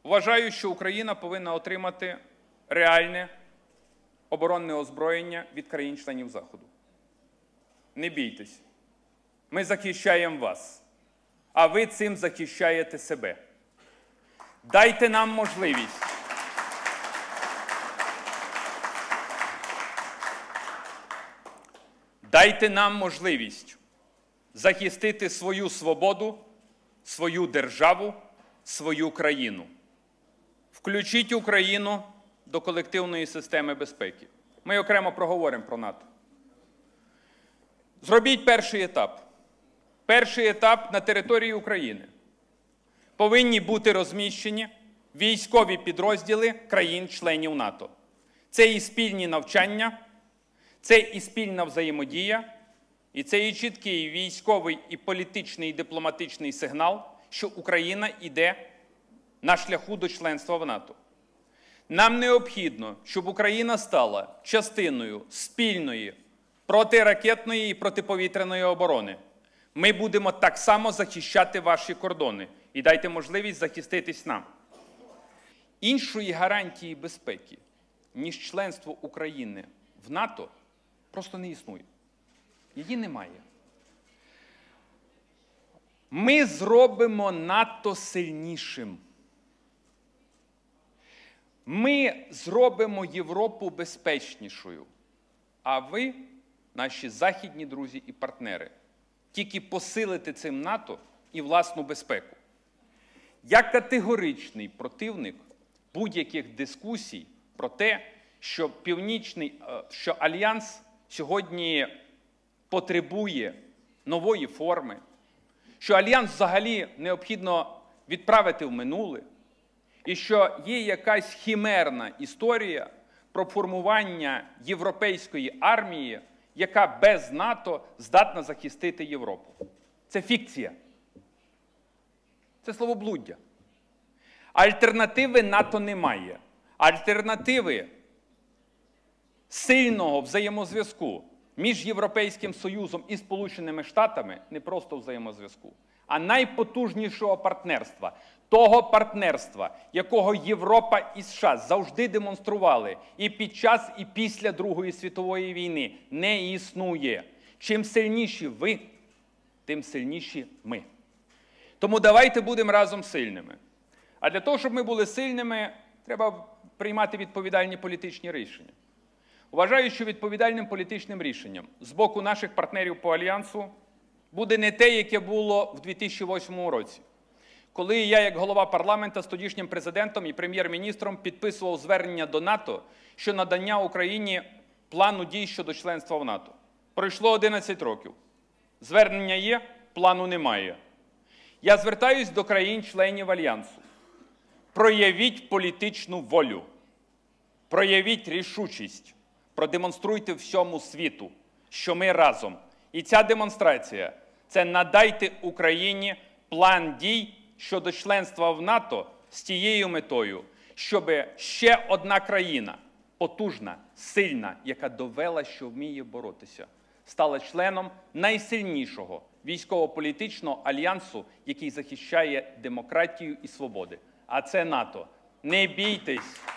Вважаю, що Україна повинна отримати реальне оборонне озброєння від країн-членів Заходу. Не бійтесь. Ми захищаємо вас, а ви цим захищаєте себе. Дайте нам можливість. Дайте нам можливість захистити свою свободу, свою державу, свою країну. Включіть Україну до колективної системи безпеки. Ми окремо проговоримо про НАТО. Зробіть перший етап. Перший етап на території України. Повинні бути розміщені військові підрозділи країн-членів НАТО. Це і спільні навчання, це і спільна взаємодія, і це і чіткий військовий, і політичний, і дипломатичний сигнал, що Україна йде на шляху до членства в НАТО. Нам необхідно, щоб Україна стала частиною спільної протиракетної і протиповітряної оборони. Ми будемо так само захищати ваші кордони. І дайте можливість захиститись нам. Іншої гарантії безпеки, ніж членство України в НАТО, просто не існує. Її немає. Ми зробимо НАТО сильнішим. Ми зробимо Європу безпечнішою. А ви, наші західні друзі і партнери, тільки посилите цим НАТО і власну безпеку. Я категоричний противник будь-яких дискусій про те, що Альянс сьогодні потребує нової форми, що Альянс взагалі необхідно відправити в минуле, і що є якась химерна історія про формування європейської армії, яка без НАТО здатна захистити Європу. Це фікція. Це словоблуддя. Альтернативи НАТО немає. Альтернативи сильного взаємозв'язку між Європейським Союзом і Сполученими Штатами, не просто взаємозв'язку, а найпотужнішого партнерства. Того партнерства, якого Європа і США завжди демонстрували і під час, і після Другої світової війни, не існує. Чим сильніші ви, тим сильніші ми. Тому давайте будемо разом сильними. А для того, щоб ми були сильними, треба приймати відповідальні політичні рішення. Вважаю, що відповідальним політичним рішенням з боку наших партнерів по Альянсу буде не те, яке було в 2008 році, коли я, як голова парламенту, з тодішнім президентом і прем'єр-міністром підписував звернення до НАТО щодо надання Україні плану дій щодо членства в НАТО. Пройшло 11 років. Звернення є, плану немає. Я звертаюсь до країн-членів Альянсу. Проявіть політичну волю, проявіть рішучість, продемонструйте всьому світу, що ми разом. І ця демонстрація – це надайте Україні план дій щодо членства в НАТО з тією метою, щоб ще одна країна, потужна, сильна, яка довела, що вміє боротися, стала членом найсильнішого військово-політичного альянсу, який захищає демократію і свободи. А це НАТО. Не бійтесь!